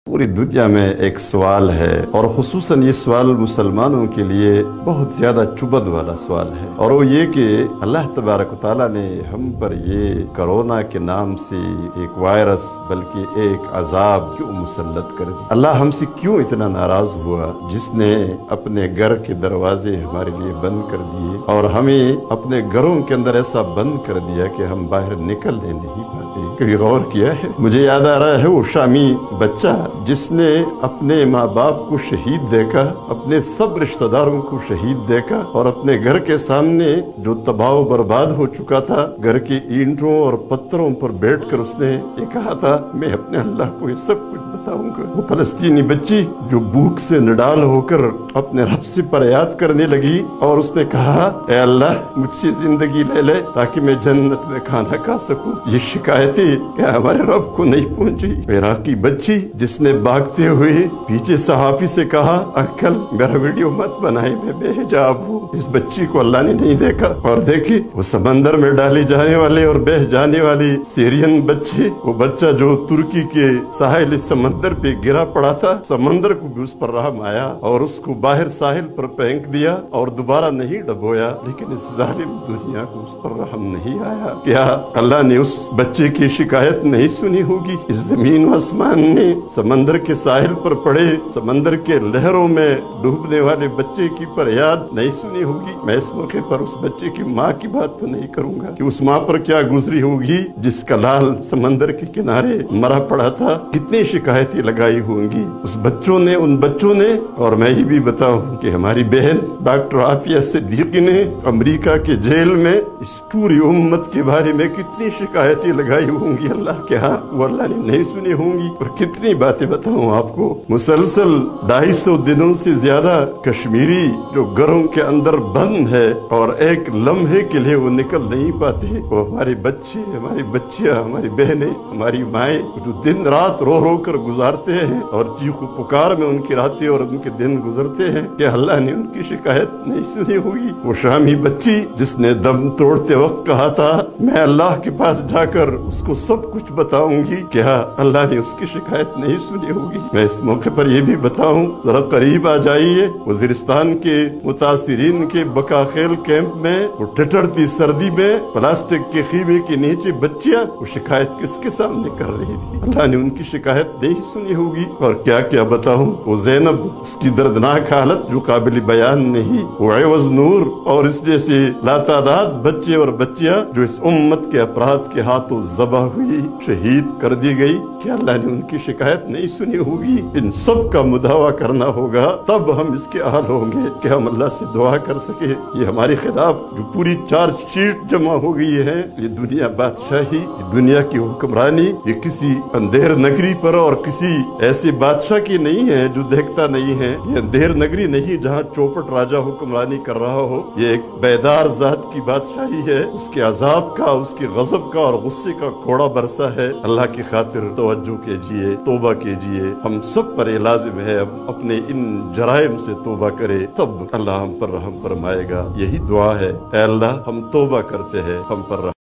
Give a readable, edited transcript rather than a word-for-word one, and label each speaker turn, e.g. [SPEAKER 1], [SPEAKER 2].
[SPEAKER 1] पूरी दुनिया में एक सवाल है और खुसूसन ये सवाल मुसलमानों के लिए बहुत ज्यादा चुभन वाला सवाल है, और वो ये कि अल्लाह तबारक व तआला ने हम पर ये कोरोना के नाम से एक वायरस बल्कि एक अजाब क्यों मुसल्लत कर दी। अल्लाह हमसे क्यों इतना नाराज हुआ जिसने अपने घर के दरवाजे हमारे लिए बंद कर दिए और हमें अपने घरों के अंदर ऐसा बंद कर दिया कि हम बाहर निकलने नहीं पाते। कभी गौर किया है? मुझे याद आ रहा है वो शामी बच्चा जिसने अपने माँ बाप को शहीद देखा, अपने सब रिश्तेदारों को शहीद देखा और अपने घर के सामने जो तबाह बर्बाद हो चुका था, घर की ईंटों और पत्थरों पर बैठकर उसने ये कहा था, मैं अपने अल्लाह को ये सब कुछ बताऊंगा। वो फलस्तीनी बच्ची जो भूख से निडाल होकर अपने रब से फरियाद करने लगी और उसने कहा, ए अल्लाह मुझसे जिंदगी ले ले ताकि मैं जन्नत में खाना खा सकूं। ये शिकायतें क्या हमारे रब को नहीं पहुंची? इराकी बच्ची जिसने भागते हुए पीछे सहाफी से कहा, अंकल मेरा वीडियो मत बनाए, मैं बेहिजाब हूँ। इस बच्ची को अल्लाह ने नहीं देखा और देखी वो समंदर में डाली जाने वाले और बह जाने वाली सीरियन बच्ची, वो बच्चा जो तुर्की के साहिल समंदर पे गिरा पड़ा था, समंदर को भी उस पर रहम आया और उसको बाहर साहिल पर फेंक दिया और दोबारा नहीं डबोया, लेकिन इस जालिम दुनिया को उस पर रहम नहीं आया। क्या अल्लाह ने उस बच्चे की शिकायत नहीं सुनी होगी? इस जमीन आसमान ने समंदर के साहिल पर पड़े समंदर के लहरों में डूबने वाले बच्चे की फरियाद नहीं सुनी होगी? मैं इस मौके पर उस बच्चे की माँ की बात तो नहीं करूंगा कि उस माँ पर क्या गुजरी होगी जिसका लाल समंदर के किनारे मरा पड़ा था। कितनी शिकायतें लगाई होंगी उस बच्चों ने, उन बच्चों ने। और मैं ये भी बताऊं कि हमारी बहन डॉक्टर आफिया सिद्दीकी ने अमेरिका के जेल में इस पूरी उम्मत के बारे में कितनी शिकायतें लगाई होंगी। अल्लाह के हाँ वो अल्लाह ने नहीं सुनी होंगी। और कितनी बातें बताऊं आपको, मुसलसल 250 दिनों से ज्यादा कश्मीरी जो घरों के अंदर बंद है और एक लम्हे के लिए वो निकल नहीं पाते। वो हमारे बच्चे, हमारी बच्चियां, हमारी बहनें, हमारी माएं जो दिन रात रो रो कर गुजारते हैं और चीखो पुकार में उनकी रातें और उनके दिन गुजरते हैं, कि अल्लाह ने उनकी शिकायत नहीं सुनी होगी। वो शामी बच्ची जिसने दम तोड़ते वक्त कहा था, मैं अल्लाह के पास जाकर उसको सब कुछ बताऊंगी, क्या अल्लाह ने उसकी शिकायत नहीं सुनी होगी? मैं इस मौके पर यह भी बताऊं, जरा करीब आ जाइए वजीरिस्तान के मुतासिरीन के बकाखेल कैंप में वो ठिठुरती सर्दी में प्लास्टिक के खीमे के नीचे बच्चियां वो शिकायत किसके सामने कर रही थी? अल्लाह ने उनकी शिकायत नहीं सुनी होगी। और क्या क्या बताऊं, वो ज़ैनब, उसकी दर्दनाक हालत जो काबिल बयान नहीं, वो एवज नूर और इस जैसे लातादाद बच्चे और बच्चियां जो इस उम्मत के अपराध के हाथों ज़बह हुई, शहीद कर दी गई, क्या अल्लाह ने उनकी शिकायत नहीं सुनी होगी? इन सब का मुदावा करना होगा, तब हम इसके अहल होंगे कि हम अल्लाह से दुआ कर सके। ये हमारे खिलाफ जो पूरी चार्जशीट जमा हो गई है, ये दुनिया बादशाही, ये दुनिया की हुक्मरानी, ये किसी अंधेर नगरी पर और किसी ऐसे बादशाह की नहीं है जो देखता नहीं है। ये अंधेर नगरी नहीं जहाँ चौपट राजा हुक्मरानी कर रहा हो, ये एक बेदार जात की बादशाही है। उसके अजाब का, उसके गजब का और गुस्से का कोड़ा बरसा है। अल्लाह की खातिर तवज्जो कीजिए, तौबा कीजिए। हम सब पर लाजिम है हम अपने इन जराइम से तौबा करें, तब अल्लाह हम पर रहम फरमाएगा। यही दुआ है, ऐ अल्लाह हम तौबा करते हैं, हम पर